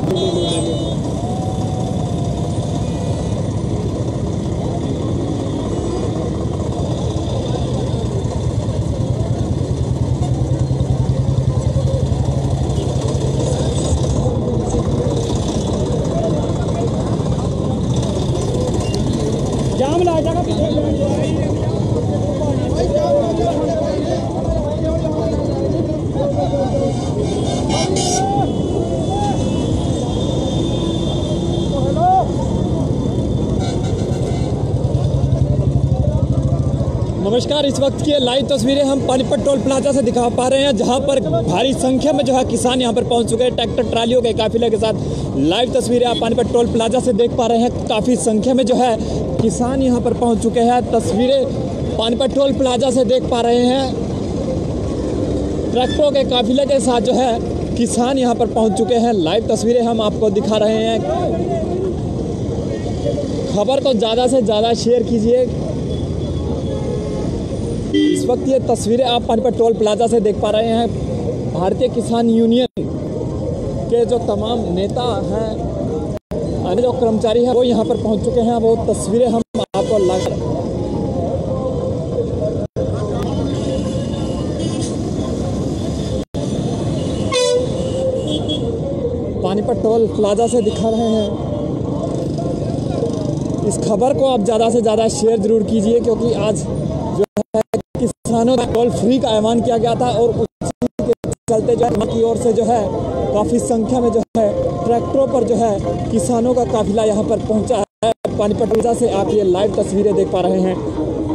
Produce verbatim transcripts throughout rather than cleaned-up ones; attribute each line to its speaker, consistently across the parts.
Speaker 1: जाम ला जाएगा। नमस्कार, इस वक्त की लाइव तस्वीरें हम पानीपत टोल प्लाजा से दिखा पा रहे हैं, जहां पर भारी संख्या में जो है किसान यहां पर पहुंच चुके हैं ट्रैक्टर ट्रालियों के काफिले के साथ। लाइव तस्वीरें आप पानीपत टोल प्लाजा से देख पा रहे हैं, काफ़ी संख्या में जो है किसान यहां पर पहुंच चुके हैं। तस्वीरें पानीपत टोल प्लाजा से देख पा रहे हैं, ट्रैक्टरों के काफिले के साथ जो है किसान यहां पर पहुंच चुके हैं। लाइव तस्वीरें हम आपको दिखा रहे हैं। खबर को ज़्यादा से ज़्यादा शेयर कीजिए। इस वक्त ये तस्वीरें आप पानीपत टोल प्लाजा से देख पा रहे हैं। भारतीय किसान यूनियन के जो तमाम नेता हैं, अन्य जो कर्मचारी हैं, वो यहाँ पर पहुँच चुके हैं। वो तस्वीरें हम आपको लगा पानीपत टोल प्लाजा से दिखा रहे हैं। इस खबर को आप ज़्यादा से ज़्यादा शेयर जरूर कीजिए, क्योंकि आज जो है किसानों का टोल फ्री का ऐलान किया गया था और उसी के चलते जो है की ओर से जो है काफ़ी संख्या में जो है ट्रैक्टरों पर जो है किसानों का काफिला यहाँ पर पहुँचा है। पानीपत प्लाजा से आप ये लाइव तस्वीरें देख पा रहे हैं।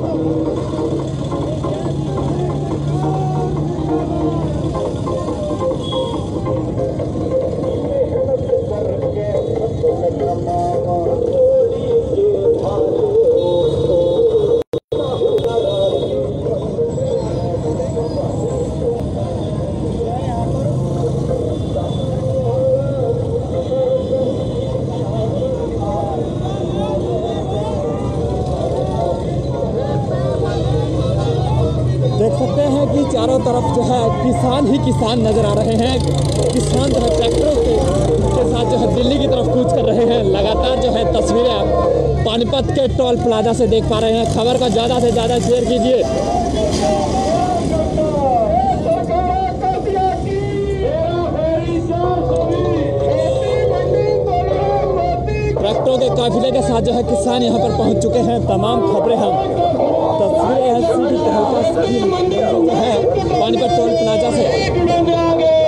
Speaker 1: देख सकते हैं कि चारों तरफ जो है किसान ही किसान नजर आ रहे हैं। किसान जो है ट्रैक्टरों के, के साथ जो है दिल्ली की तरफ कूच कर रहे हैं। लगातार जो है तस्वीरें आप पानीपत के टोल प्लाजा से देख पा रहे हैं। खबर को ज़्यादा से ज़्यादा शेयर कीजिए। ट्रैक्टरों के काफिले के साथ जो है किसान यहाँ पर पहुँच चुके हैं। तमाम खबरें हम तस्वीरें हैं सीधी तहलका जो है पानीपत टोल प्लाजा से।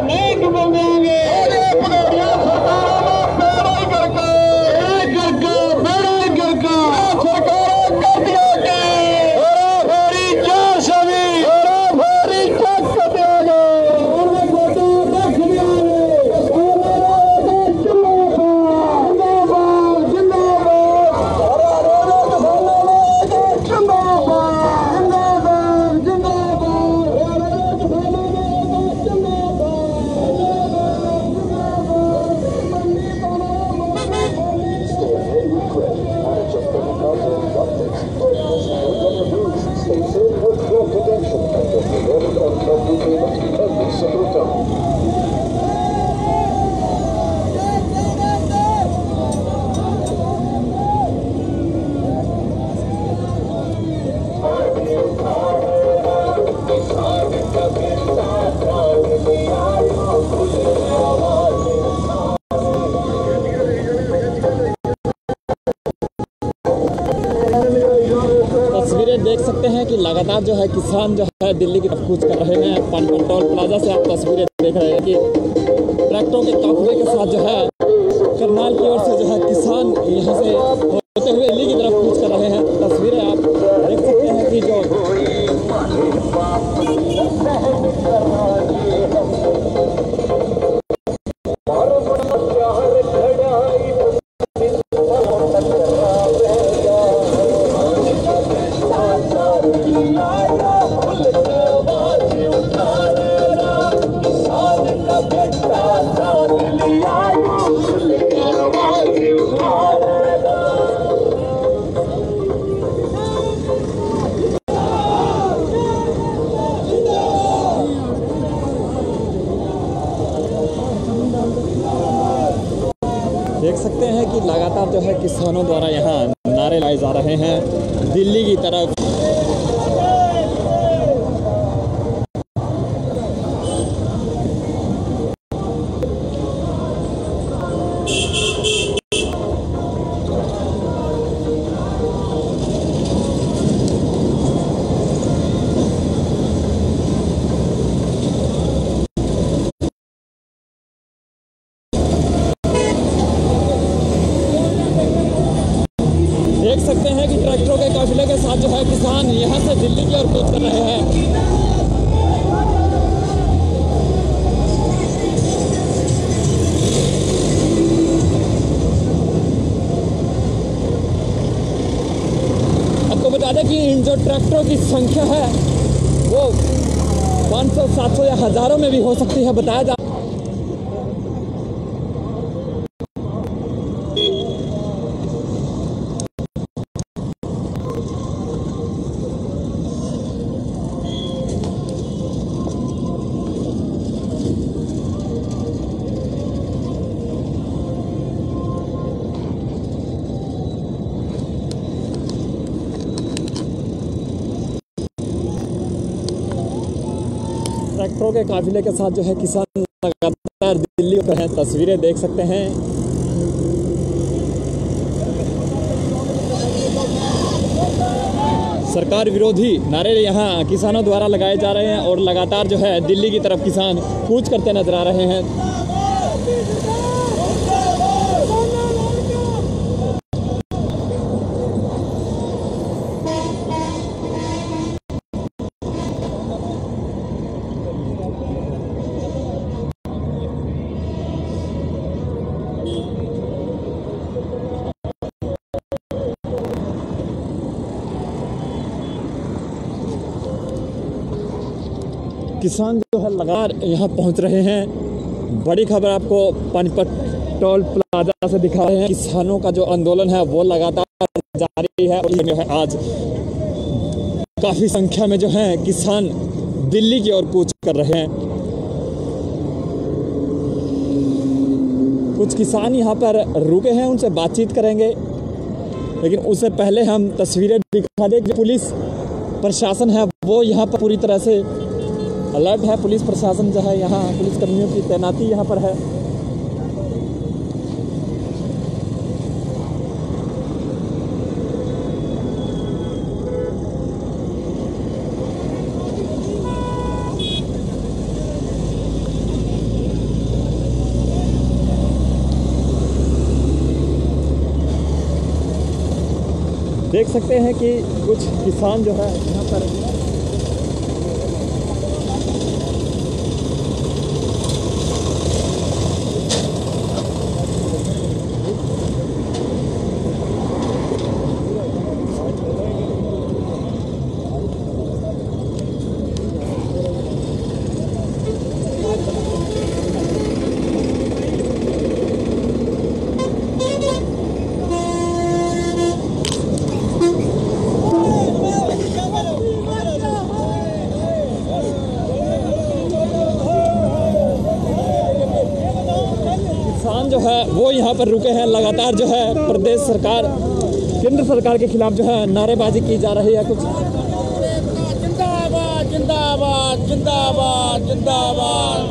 Speaker 1: देख सकते हैं कि लगातार जो है किसान जो है दिल्ली की तरफ कूच कर रहे हैं। पानीपत टोल प्लाजा से आप तस्वीरें देख रहे हैं कि ट्रैक्टरों के काफिले के साथ जो है करनाल की ओर से जो है किसान यहाँ से होते हुए दिल्ली की तरफ कूच कर रहे हैं। तस्वीरें आप देख सकते हैं कि जो देख सकते हैं कि लगातार जो है किसानों द्वारा यहाँ नारे लाए जा रहे हैं दिल्ली की तरफ। देख सकते हैं कि ट्रैक्टरों के काफिले के साथ जो है किसान यहाँ से दिल्ली की ओर कूच कर रहे हैं। आपको बता दें कि इन जो ट्रैक्टरों की संख्या है वो पाँच सौ सात सौ या हजारों में भी हो सकती है बताया जा। ट्रैक्टरों के काफिले के साथ जो है किसान लगातार दिल्ली पर हैं। तस्वीरें देख सकते हैं। सरकार विरोधी नारे यहाँ किसानों द्वारा लगाए जा रहे हैं और लगातार जो है दिल्ली की तरफ किसान कूच करते नजर आ रहे हैं। किसान जो है लगातार यहाँ पहुँच रहे हैं। बड़ी खबर आपको पानीपत टोल प्लाजा से दिखा रहे हैं। किसानों का जो आंदोलन है वो लगातार जारी है और है आज काफ़ी संख्या में जो है किसान दिल्ली की ओर कूच कर रहे हैं। कुछ किसान यहाँ पर रुके हैं, उनसे बातचीत करेंगे, लेकिन उससे पहले हम तस्वीरें दिखा दें कि पुलिस प्रशासन है वो यहाँ पर पूरी तरह से अलर्ट है। पुलिस प्रशासन जो है यहाँ पुलिस कर्मियों की तैनाती यहाँ पर है। देख सकते हैं कि कुछ किसान जो है यहाँ पर जो है वो यहाँ पर रुके हैं। लगातार जो है प्रदेश सरकार केंद्र सरकार के खिलाफ जो है नारेबाजी की जा रही है। कुछ
Speaker 2: जिंदाबाद जिंदाबाद जिंदाबाद जिंदाबाद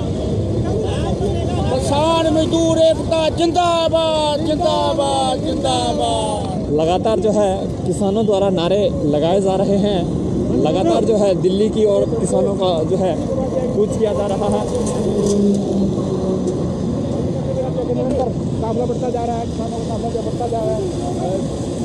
Speaker 2: किसान मजदूर एकता जिंदाबाद जिंदाबाद जिंदाबाद।
Speaker 1: लगातार जो है किसानों द्वारा नारे लगाए जा रहे हैं। लगातार जो है दिल्ली की और किसानों का जो है कूच किया जा रहा है।
Speaker 2: काफिला बढ़ता जा रहा है, किसानों का काफिला बढ़ता जा रहा है।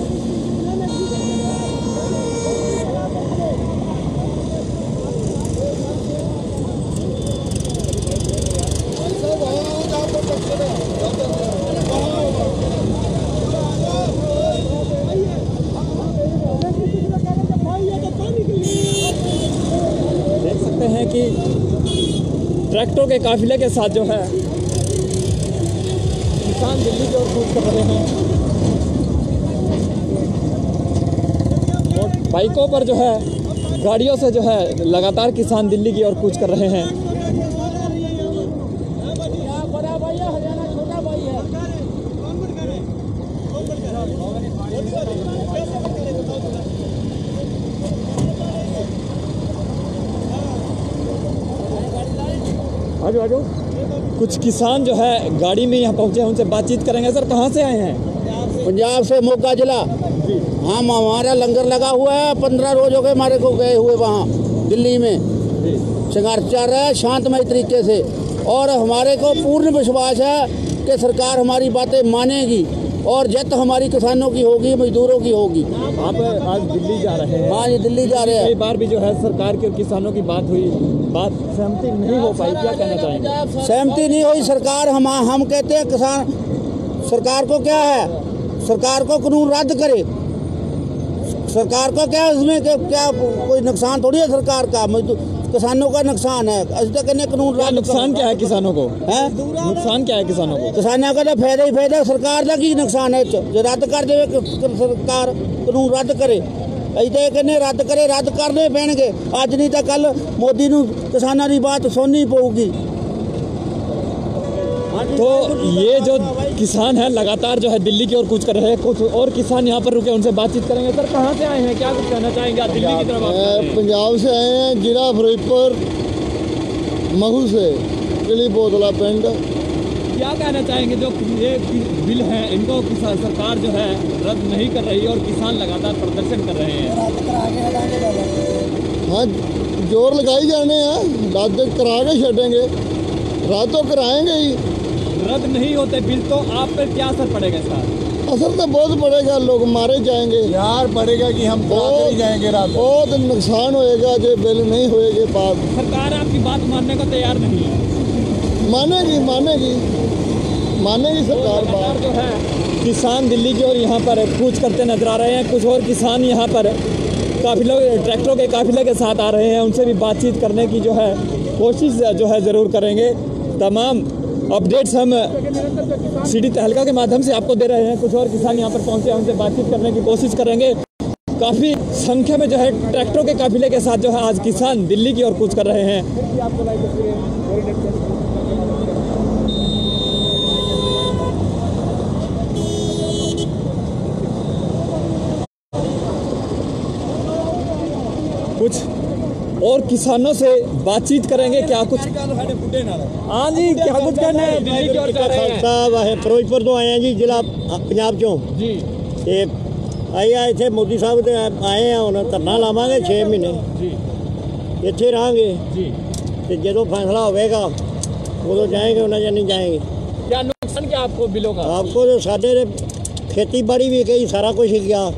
Speaker 1: देख सकते हैं कि ट्रैक्टरों के काफिले के साथ जो है किसान दिल्ली की ओर कूच कर रहे हैं और बाइकों पर जो है गाड़ियों से जो है लगातार किसान दिल्ली की ओर कूच कर रहे हैं।
Speaker 2: बड़ा भाई है, हरियाणा छोटा भाई है।
Speaker 1: आजो आजो। कुछ किसान जो है गाड़ी में यहाँ पहुँचे हैं, उनसे बातचीत करेंगे। सर कहाँ से आए हैं?
Speaker 2: पंजाब से मोगा जिला। हम हमारा लंगर लगा हुआ है, पंद्रह रोज हो गए हमारे को गए हुए वहाँ दिल्ली में। संघर्ष चल रहा है शांतमय तरीके से, और हमारे को पूर्ण विश्वास है कि सरकार हमारी बातें मानेगी और जत हमारी किसानों की होगी, मजदूरों की होगी।
Speaker 1: आप आज दिल्ली जा रहे हैं?
Speaker 2: हाँ, ये दिल्ली जा रहे हैं।
Speaker 1: कई बार भी जो है सरकार के और किसानों की बात हुई, बात सहमति नहीं हो पाई, क्या कहना चाहेंगे?
Speaker 2: सहमति नहीं हुई सरकार। हम हम कहते हैं किसान सरकार को क्या है, सरकार को कानून रद्द करे। सरकार को क्या इसमें क्या, क्या कोई नुकसान थोड़ी है सरकार का, मजदूर किसानों का नुकसान है। अभी तक कानून रद्द।
Speaker 1: नुकसान क्या है किसानों को?
Speaker 2: है
Speaker 1: नुकसान क्या है किसानों को?
Speaker 2: किसानों का तो फायदा ही फायदा, सरकार का की नुकसान है। जो रद्द कर दे सरकार, कानून रद्द करे। अभी तो कहने रद्द करे, रद्द करने पैणगे। अज नहीं तो कल मोदी नूं किसानों की बात सुननी पऊगी।
Speaker 1: तो ये जो किसान है लगातार जो है दिल्ली की ओर कूच कर रहे हैं। कुछ और किसान यहाँ पर रुके, उनसे बातचीत करेंगे। सर कहाँ से आए हैं, क्या कुछ कहना चाहेंगे? दिल्ली की तरफ आप?
Speaker 3: पंजाब से आए हैं, जिला फिरोजपुर महू से, किली बोतला पिंड।
Speaker 1: क्या कहना चाहेंगे जो ये बिल है इनको किसान सरकार जो है रद्द नहीं कर रही और किसान लगातार प्रदर्शन कर रहे हैं?
Speaker 3: हाँ, जोर लगाई जाने हैं, रद्द करा के छेड़ेंगे, रद्द तो कराएंगे ही।
Speaker 1: रद्द नहीं होते बिल तो आप पर क्या असर पड़ेगा इसका?
Speaker 3: असर तो बहुत पड़ेगा, लोग मारे जाएंगे
Speaker 4: यार पड़ेगा कि हम बहुत जाएंगे रात।
Speaker 3: बहुत नुकसान होएगा जो बिल नहीं होएगे। बात
Speaker 1: सरकार आपकी बात मानने को तैयार नहीं है।
Speaker 3: मानेगी मानेगी मानेगी सरकार बात।
Speaker 1: जो है किसान दिल्ली की ओर यहाँ पर कूच करते नजर आ रहे हैं। कुछ और किसान यहाँ पर काफिलों ट्रैक्टरों के काफिले के साथ आ रहे हैं, उनसे भी बातचीत करने की जो है कोशिश जो है ज़रूर करेंगे। तमाम अपडेट्स हम सिटी तहलका के माध्यम से आपको दे रहे हैं। कुछ और किसान यहाँ पर पहुँचे हैं, उनसे बातचीत करने की कोशिश करेंगे। काफ़ी संख्या में जो है ट्रैक्टरों के काफिले के साथ जो है आज किसान दिल्ली की ओर कूच कर रहे हैं। कुछ और किसानों से बातचीत करेंगे। क्या कुछ हाँ जी, क्या कुछ कहना है? दिल्ली की ओर जा रहे हैं
Speaker 3: साहब है फिरोजपुर तो आए हैं जी, जिला पंजाब चों
Speaker 1: जी।
Speaker 3: ते आए आ इतने मोदी साहब ते आए हैं, हम धरना लावांगे छे महीने
Speaker 1: जी,
Speaker 3: इत्थे रहांगे
Speaker 1: जी।
Speaker 3: ते जो फैसला होगा उदों जाएंगे, उन्हें या नहीं जाएंगे।
Speaker 1: क्या नुकसान क्या आपको बिलों का?
Speaker 3: आपको तो साढ़े खेती बाड़ी भी गई, सारा कुछ ही गया।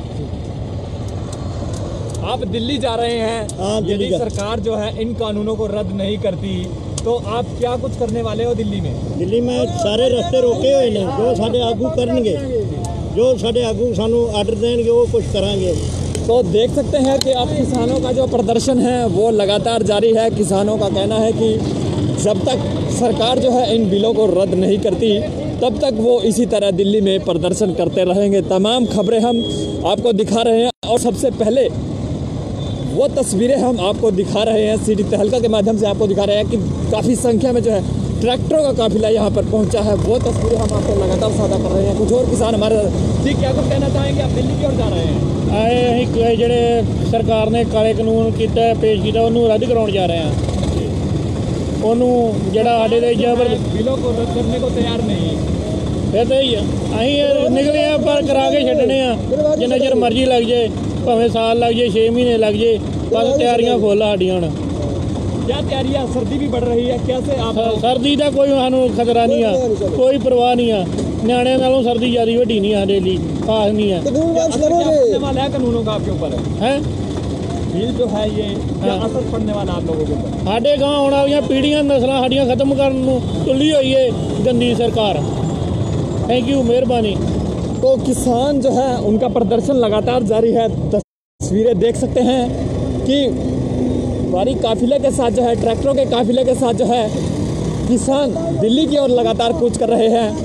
Speaker 1: आप दिल्ली जा रहे हैं,
Speaker 3: हाँ, दिल्ली
Speaker 1: यदि
Speaker 3: जा-
Speaker 1: सरकार जो है इन कानूनों को रद्द नहीं करती तो आप क्या कुछ करने वाले हो दिल्ली में?
Speaker 3: दिल्ली में सारे रास्ते रोके हुए हैं, जो साढ़े आगू करनगे, जो साढ़े आगू सानू आर्डर देंगे वो कुछ करांगे।
Speaker 1: तो देख सकते हैं कि अब किसानों का जो प्रदर्शन है वो लगातार जारी है। किसानों का कहना है कि जब तक सरकार जो है इन बिलों को रद्द नहीं करती तब तक वो इसी तरह दिल्ली में प्रदर्शन करते रहेंगे। तमाम खबरें हम आपको दिखा रहे हैं और सबसे पहले वो तस्वीरें हम आपको दिखा रहे हैं सिटी तहलका के माध्यम से आपको दिखा रहे हैं कि काफ़ी संख्या में जो है ट्रैक्टरों का काफिला यहाँ पर पहुँचा है। वो तस्वीरें हम आपको लगातार साझा कर रहे हैं। कुछ और किसान हमारे ठीक क्या कुछ कहना चाहेंगे? आप दिल्ली की ओर जा रहे हैं?
Speaker 5: आए ਅਸੀਂ ਜਿਹੜੇ ਸਰਕਾਰ ਨੇ ਕਾਲੇ ਕਾਨੂੰਨ ਕੀਤਾ ਪੇਸ਼ ਕੀਤਾ ਉਹਨੂੰ ਰੱਦ ਕਰਾਉਣ ਜਾ ਰਹੇ ਹਾਂ। ਉਹਨੂੰ ਜਿਹੜਾ ਸਾਡੇ ਦੇ ਜ਼ਬਰ
Speaker 1: बिलों को रद्द करने को तैयार नहीं है।
Speaker 5: ਫਿਰ ਤਾਂ ਹੀ ਆ ਅਸੀਂ ਨਿਕਲੇ ਆ ਪਰ ਕਰਾ ਕੇ ਛੱਡਣੇ ਆ ਜਿੰਨਾ ਚਿਰ ਮਰਜ਼ੀ ਲੱਗ ਜੇ ਭਾਵੇਂ ਸਾਲ ਲੱਗ ਜੇ ਛੇ ਮਹੀਨੇ ਲੱਗ ਜੇ ਬਸ ਤਿਆਰੀਆਂ ਫੁੱਲ ਸਾਡੀਆਂ ਹੁਣ।
Speaker 1: क्या तैयारियां? सर्दी भी बढ़ रही है, कैसे आप?
Speaker 5: ਸਰਦੀ ਦਾ ਕੋਈ ਸਾਨੂੰ ਖਤਰਾ ਨਹੀਂ ਆ, ਕੋਈ ਪਰਵਾਹ ਨਹੀਂ ਆ। ਨਿਆਣਿਆਂ ਨਾਲੋਂ ਸਰਦੀ ਜ਼ਿਆਦਾ ਵੱਡੀ ਨਹੀਂ ਆ ਸਾਡੇ ਲਈ, ਖਾਸ नहीं है।
Speaker 1: असर क्या पड़ने वाला है कानूनों का आपके ऊपर?
Speaker 5: हैं
Speaker 1: बिल जो है ये क्या असर पड़ने वाला आप लोगों के ऊपर?
Speaker 5: ਸਾਡੇ ਗਾਂ ਆਉਣ ਵਾਲੀਆਂ ਪੀੜ੍ਹੀਆਂ ਨਸਲਾਂ ਸਾਡੀਆਂ ਖਤਮ ਕਰਨ ਨੂੰ ਤੁੱਲੀ ਹੋਈ ਏ ਗੰਦੀ सरकार। थैंक यू, मेहरबानी।
Speaker 1: तो किसान जो है उनका प्रदर्शन लगातार जारी है। तस्वीरें देख सकते हैं कि भारी काफिले के साथ जो है ट्रैक्टरों के काफिले के साथ जो है किसान दिल्ली की ओर लगातार कूच कर रहे हैं।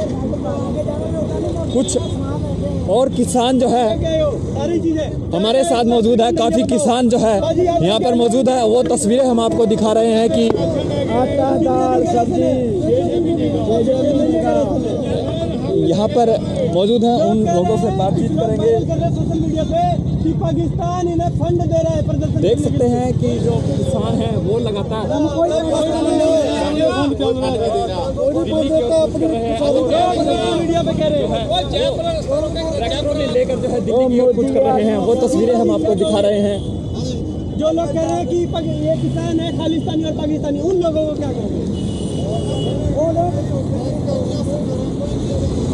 Speaker 1: कुछ और किसान जो है हमारे साथ मौजूद है, काफ़ी किसान जो है यहाँ पर मौजूद है। वो तस्वीरें हम आपको दिखा रहे हैं कि आटा दाल सब्जी यहाँ पर मौजूद हैं, उन लोगों से बातचीत करेंगे।
Speaker 3: सोशल मीडिया पे कि पाकिस्तान इन्हें फंड दे रहा है प्रदर्शन।
Speaker 1: देख सकते हैं कि जो किसान हैं वो लगातार
Speaker 3: मीडिया पे कह रहे हैं
Speaker 1: लेकर जो है दिल्ली की ओर कुछ कर रहे हैं, वो तस्वीरें हम आपको दिखा रहे हैं।
Speaker 3: जो लोग कह रहे हैं कि पग- ये किसान है खालिस्तानी और पाकिस्तानी, उन लोगों को क्या कहेंगे? वो लोग